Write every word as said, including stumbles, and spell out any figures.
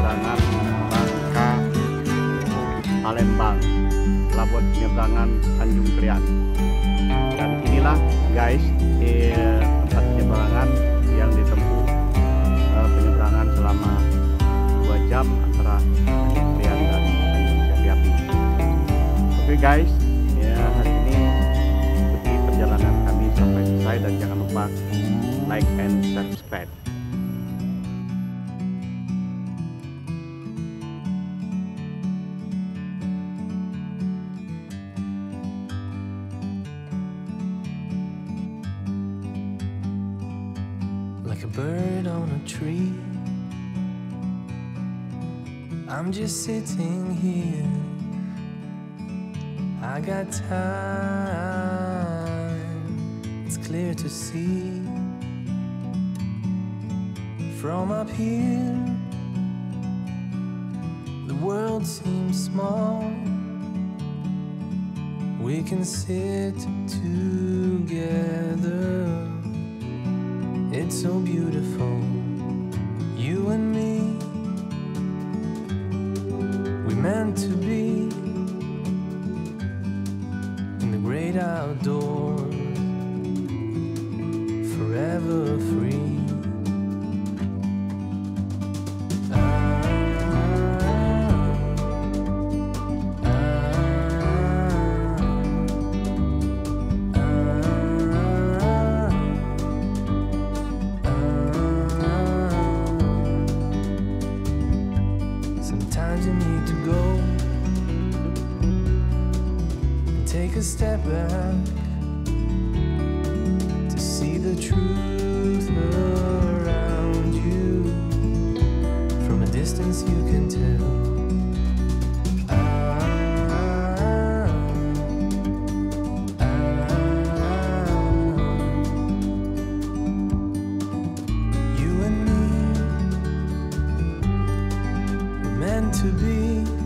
penyeberangan Bangka Palembang, pelabuhan penyeberangan Tanjung Priok. Dan inilah guys eh, tempat penyeberangan yang ditempuh eh, penyeberangan selama dua jam antara Tanjung Priok dan Tanjung Priok. Oke guys, ya hari ini ikuti perjalanan kami sampai selesai dan jangan lupa like and subscribe. Like a bird on a tree, I'm just sitting here. I got time, it's clear to see. From up here, the world seems small. We can sit together. It's so beautiful, you and me. We meant to be in the great outdoors, forever free. Sometimes you need to go and take a step back to see the truth around you. From a distance you can tell. Ah, ah, you and me, we're meant to be.